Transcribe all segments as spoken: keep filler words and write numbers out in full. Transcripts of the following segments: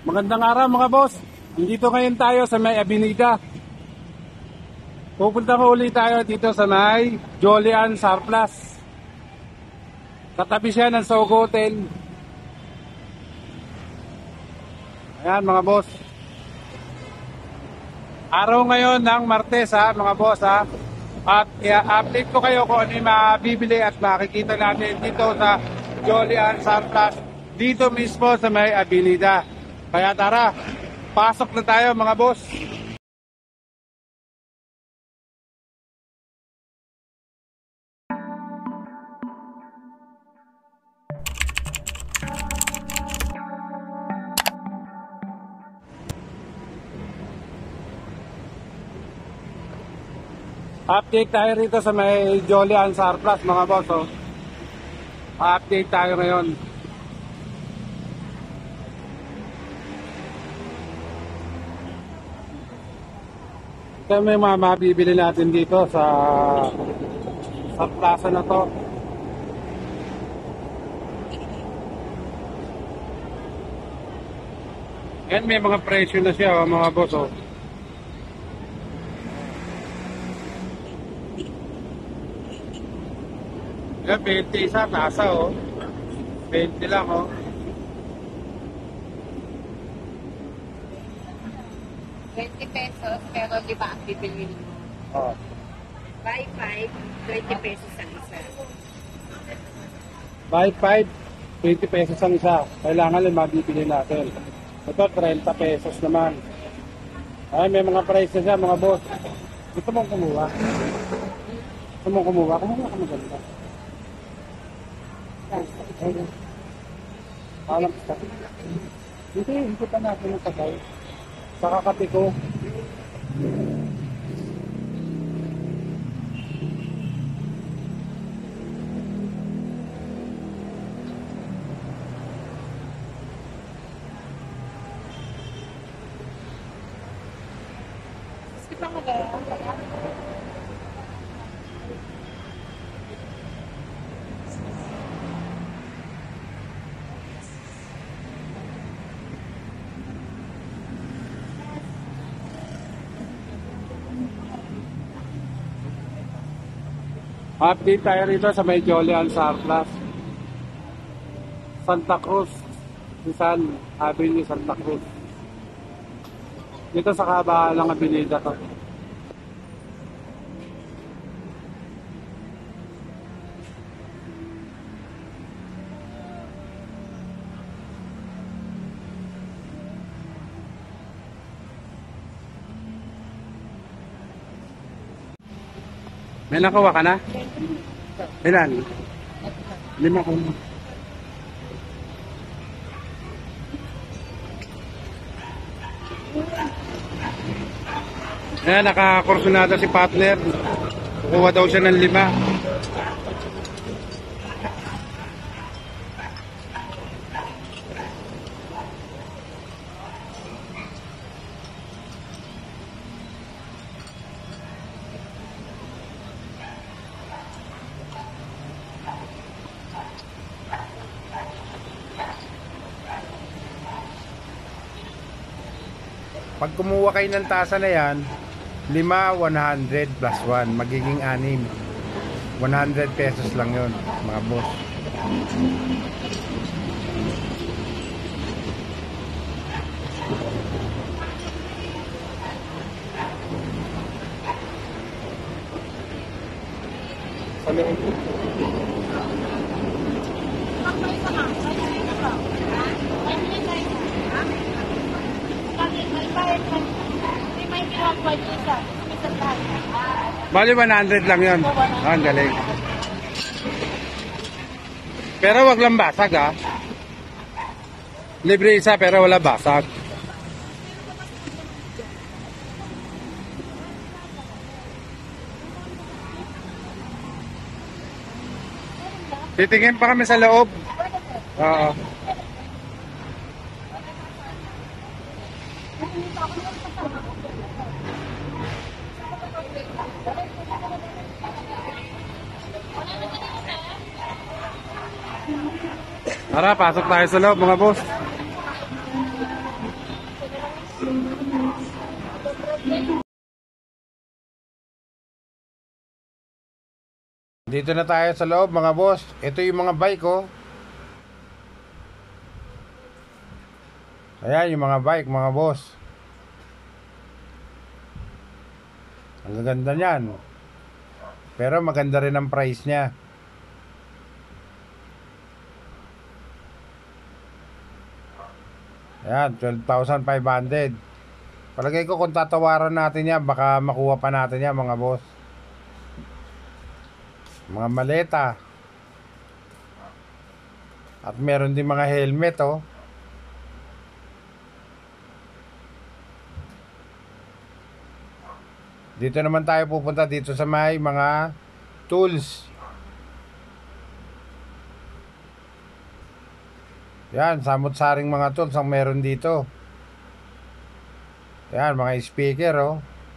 Magandang araw mga boss. Nandito ngayon tayo sa may Avenida. Pupunta ko ulit tayo dito sa may Jolian Surplus. Katabi siya ng Sogo Hotel. Ayan mga boss. Araw ngayon ng Martes ha mga boss ha. At i-update ko kayo kung ano yung mabibili at makikita natin dito sa Jolian Surplus. Dito mismo sa may Avenida. Kaya tara, pasok na tayo mga boss. Update tayo rito sa may Jolian Surplus mga boss. Oh. Update tayo ngayon. Ito may mga mabibili natin dito sa sa plaza na to. Yan may mga presyo na siya oh, mga boss. Oh. Yan, twenty isa, tasa oh. twenty lang oh. twenty pesos, pero lima ang bibili mo. Oh. Buy five, twenty pesos ang isa. Buy five, twenty pesos ang isa. Kailangan lang mabibili natin. Ito, thirty pesos naman. Ay, may mga price na siya, mga boss. Gusto mong kumuha? Gusto mong kumuha? Kumuha ka maganda. Alam ka. Hindi, hindi pa natin yung tagay. Pakakati ko. Gusto mo ba? Update tayo rito sa may Jolian Surplus. Santa Cruz. Rizal Avenue, Santa Cruz. Dito sa kabaan ng Avenida to. May nakuha ka na? Ilan? Lima ko. Ayan, nakakursunada si partner. Kukuha daw siya ng lima. Pag kumuha kayo ng tasa na yan, lima, one hundred plus one, magiging anim. one hundred pesos lang yon mga boss. Bali one hundred lang yun. Ah, ang galing. Pero wag lang basag ha. Libre isa pero wala basag. Titingin pa kami sa loob. Oo. Tara, pasok tayo sa loob mga boss. Dito na tayo sa loob mga boss. Ito yung mga bike oh. Ayan yung mga bike mga boss. Ang gaganda niyan. Pero maganda rin ang price niya. Ayan, twelve thousand five hundred. Palagay ko kung tatawaran natin yan, baka makuha pa natin yan mga boss. Mga maleta. At meron din mga helmet oh. Dito naman tayo pupunta dito sa may mga tools. Yan, samot-saring mga tools ang meron dito. Yan, mga speaker oh.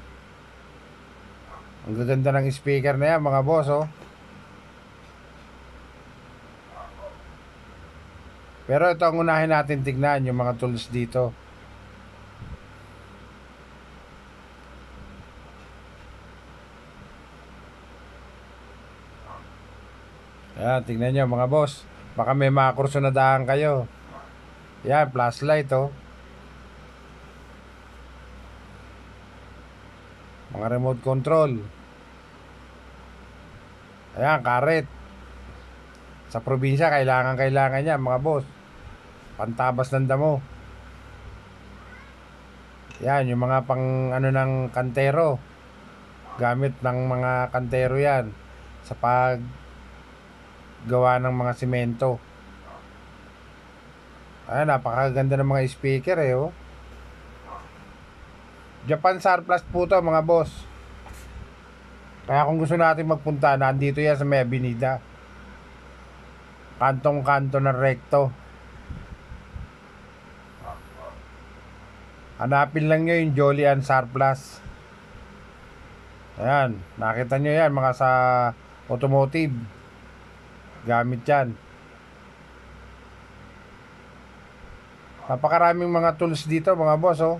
Ang gaganda ng speaker na yan mga boss oh. Pero ito ang unahin natin tignan, yung mga tools dito. Yan, tignan nyo mga boss. Baka may mga kursunadahan kayo. Yan, flashlight oh. Mga remote control. Ayan, karet. Sa probinsya, kailangan kailangan yan mga boss. Pantabas ng damo. Yan, yung mga pang ano ng kantero. Gamit ng mga kantero yan. Sa pag gawa ng mga simento. Ayan, napakaganda ng mga speaker eh oh. Japan Surplus po to mga boss. Kaya kung gusto natin magpunta, nandito yan sa may Avenida. Kantong-kanto ng rekto. Hanapin lang nyo yung Jolian Surplus. Ayan, nakita nyo yan mga sa automotive. Gamit yan. Napakaraming mga tools dito mga boss oh.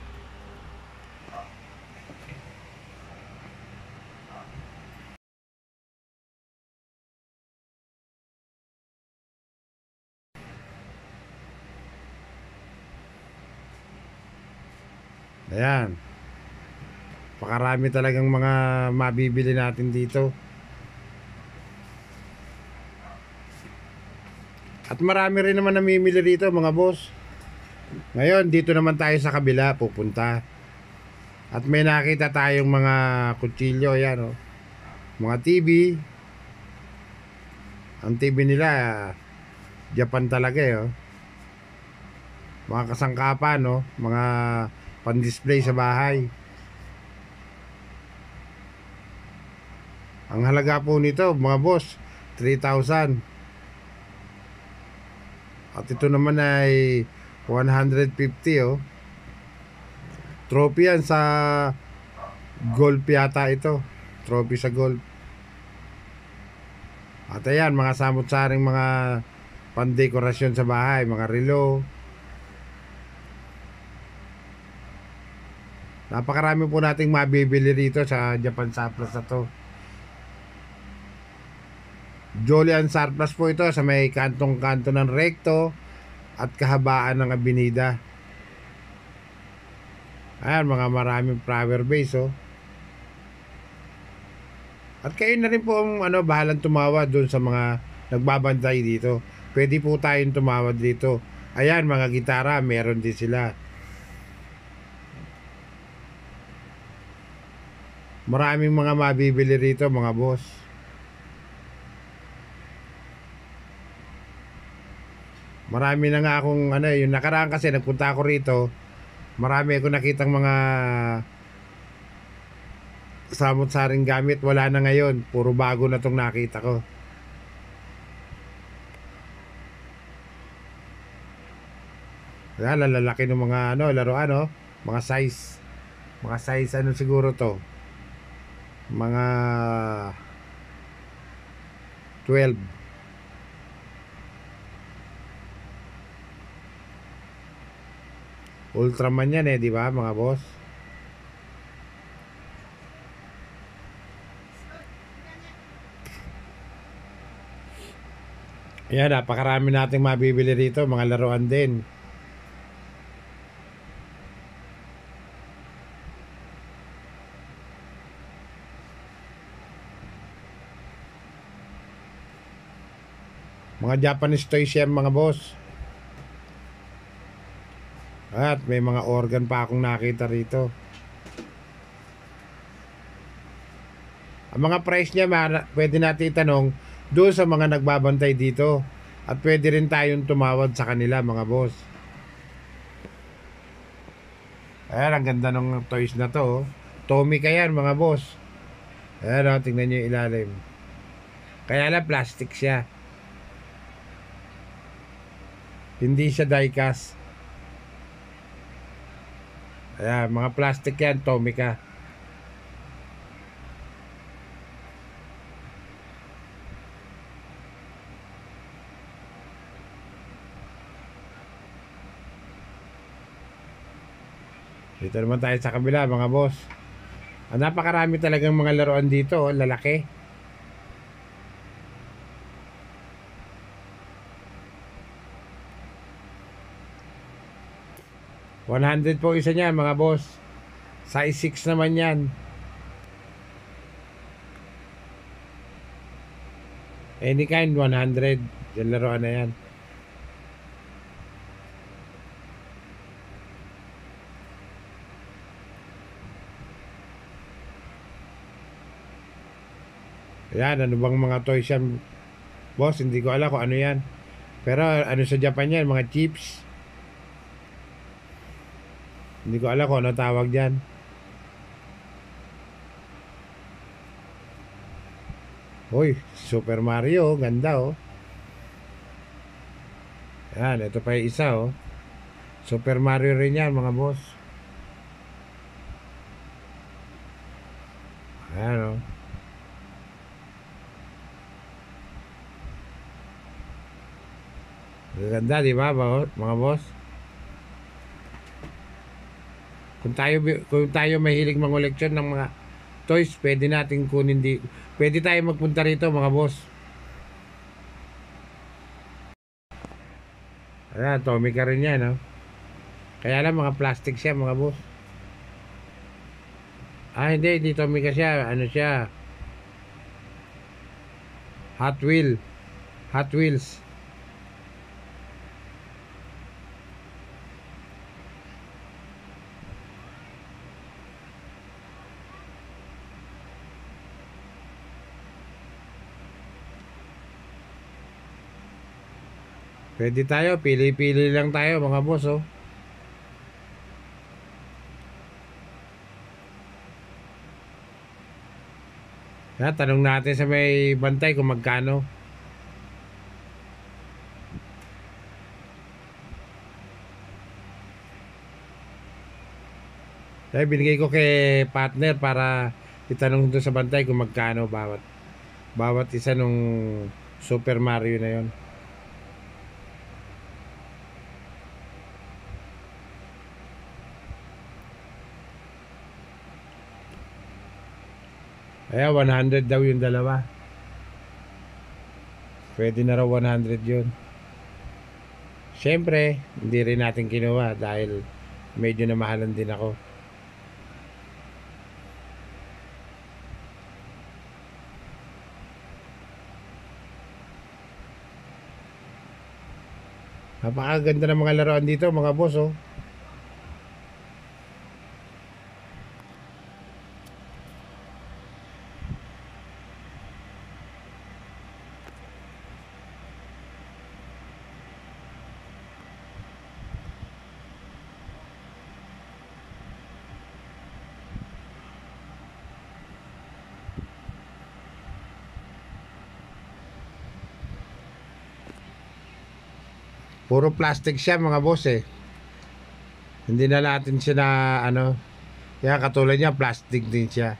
Ayan. Pakarami talagang mga mabibili natin dito. At marami rin naman namimili dito mga boss. Ngayon dito naman tayo sa kabila pupunta. At may nakita tayong mga kutsilyo. Ayan oh. Mga T V. Ang T V nila Japan talaga eh oh. Mga kasangkapan no, mga pan-display sa bahay. Ang halaga po nito mga boss, three thousand. At ito naman ay one hundred fifty oh. Trophy yan sa golf yata ito. Trophy sa golf. At ayan, mga samot-saring mga pandekorasyon sa bahay, mga relo. Napakarami po nating mabibili rito sa Japan Surplus na to. Jolian Surplus po ito sa may kantong-kanto ng rekto at kahabaan ng Avenida. Ayan, mga maraming flower base oh. At kayo na rin po ang ano, bahalang tumawad doon sa mga nagbabantay dito. Pwede po tayong tumawad dito. Ayan, mga gitara, meron din sila. Maraming mga mabibili rito mga boss. Marami na nga akong ano, yung nakaraan kasi nagpunta ako rito. Marami ako nakitang mga samot-saring gamit. Wala na ngayon, puro bago na tong nakita ko. Ayan, lalaki ng mga ano, laruan oh. Mga size. Mga size ano siguro to. Mga twelve. Ultraman yan eh, di ba mga boss? Ayan, napakarami nating mabibili rito, mga laruan din. Mga Japanese toys yan mga boss. At may mga organ pa akong nakita rito. Ang mga price niya, pwede natin itanong doon sa mga nagbabantay dito. At pwede rin tayong tumawad sa kanila mga boss. Ayan, ang ganda ng toys na to. Tommy ka yan mga boss. Ayan o, tingnan nyo yung ilalim. Kaya lang plastic siya. Hindi siya die-cast. Ayan, mga plastic yan, Tommy ka. Dito naman tayo sa kabila mga boss. Ah, napakarami talagang mga laruan dito, oh, lalaki. one hundred po isa niyan mga boss. Size six naman yan. Any kind one hundred. Yan laruan na yan. Yan, ano bang mga toys yan? Boss, hindi ko alam kung ano yan. Pero ano sa Japan yan, mga chips. Hindi ko alam kung ano tawag dyan. Uy, Super Mario, ganda oh. Yan, ito pa yung isa oh. Super Mario rin yan mga boss. Ayan oh. Ganda, di ba, mga boss? Kung tayo kung tayo mahilig mangoleksyon ng mga toys, pwede nating kunin di. Pwede tayo magpunta rito, mga boss. Ayan, Tommy ka rin yan, no? Kaya lang mga plastic siya, mga boss. Ah, hindi, hindi Tommy ka siya. Ano siya? Hot Wheel. Hot Wheels. Pwede tayo, pili-pili lang tayo mga boss oh. Kaya tanong natin sa may bantay kung magkano. Kaya binigay ko kay partner para itanong doon sa bantay kung magkano bawat bawat isa nung Super Mario na yon. Kaya one hundred daw yung dalawa. Pwede na raw one hundred yun. Siyempre, hindi rin natin kinuha dahil medyo namahalan din ako. Napakaganda ng mga laruan dito mga boss oh. Puro plastic siya mga boss eh. Hindi na natin siya na ano. Kaya katulad niya plastic din siya.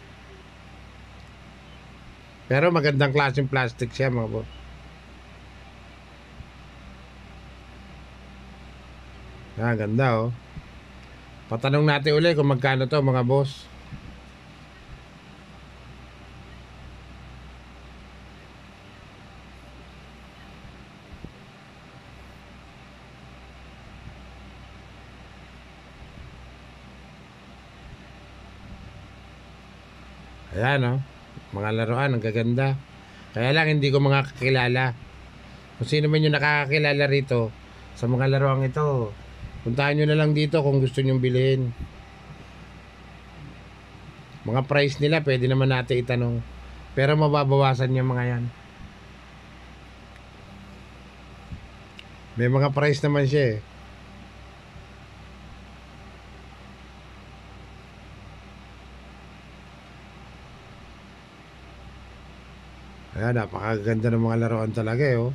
Pero magandang klaseng plastic siya mga boss. Ah, ganda oh. Patanong natin uli kung magkano to mga boss. Ayan oh, mga laruan, ang gaganda. Kaya lang hindi ko mga kakilala. Kung sino man yung nakakakilala rito sa mga laruan ito, puntahan nyo na lang dito kung gusto nyo bilhin. Mga price nila pwede naman natin itanong, pero mababawasan yung mga yan. May mga price naman siya eh. Ayan, napakaganda ng mga laruan talaga eh oh.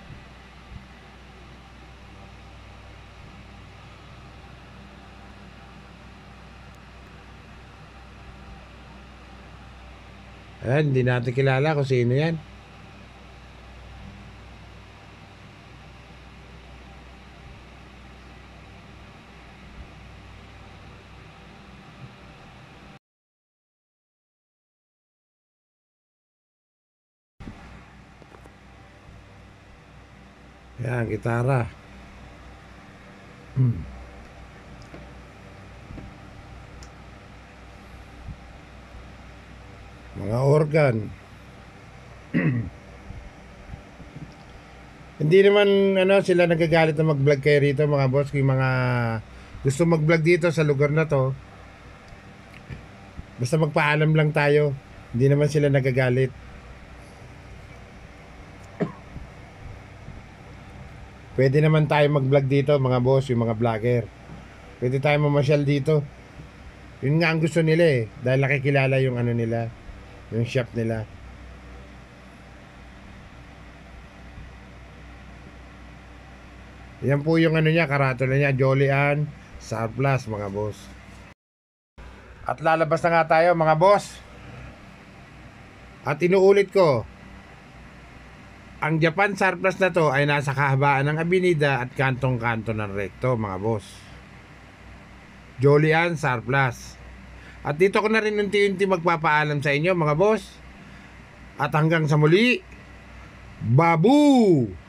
Ayan, hindi natin kilala kung sino yan. Ayan, gitara. Hmm. Mga organ. Hindi naman ano sila nagagalit na mag-vlog kayo rito mga boss. Kung mga gusto mag-vlog dito sa lugar na to, basta magpaalam lang tayo. Hindi naman sila nagagalit. Pwede naman tayo mag-vlog dito mga boss, yung mga vlogger. Pwede tayo mamasyal dito. Yun nga ang gusto nila eh. Dahil nakikilala yung ano nila, yung shop nila. Yan po yung ano niya, karatula niya, Jolian Surplus mga boss. At lalabas na nga tayo mga boss. At inuulit ko, ang Japan Surplus na to ay nasa kahabaan ng Avenida at kantong-kanto ng Recto mga boss. Jolian Surplus. At dito ko na rin unti-unti magpapaalam sa inyo mga boss. At hanggang sa muli, babu!